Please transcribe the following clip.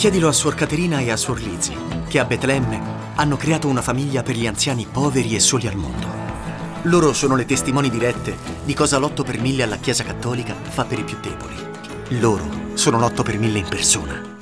Chiedilo a Suor Caterina e a Suor Lizzie, che a Betlemme hanno creato una famiglia per gli anziani poveri e soli al mondo. Loro sono le testimoni dirette di cosa l'8 per 1000 alla Chiesa Cattolica fa per i più deboli. Loro sono l'8 per 1000 in persona.